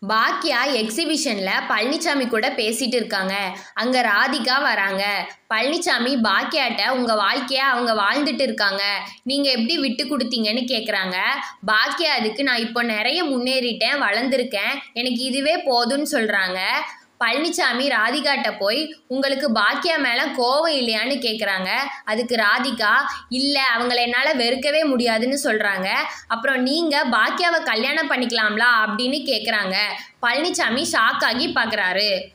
பாக்கியா எக்ஸிபிஷன்ல பழனிசாமி கூட பேசிட்டு இருக்காங்க. அங்க ராதிகா வராங்க. பழனிசாமி பாக்கியாட்ட உங்க வாழ்க்கைய அவங்க வாழ்ந்துட்டு இருக்காங்க, நீங்க எப்படி விட்டு கொடுத்தீங்கன்னு கேக்குறாங்க. பாக்கியா அதுக்கு நான் இப்போ நிறைய முன்னேறிட்டேன், வளர்ந்துருக்கேன், எனக்கு இதுவே போதும்னு சொல்றாங்க. பழனிசாமி ராதிகாட்ட போய் உங்களுக்கு பாக்கியா மேல கோவம் இல்லையான்னு கேட்குறாங்க. அதுக்கு ராதிகா இல்லை, அவங்கள என்னால் வெறுக்கவே முடியாதுன்னு சொல்கிறாங்க. அப்புறம் நீங்கள் பாக்கியாவை கல்யாணம் பண்ணிக்கலாம்லா அப்படின்னு கேட்குறாங்க. பழனிசாமி ஷாக் ஆகி பார்க்குறாரு.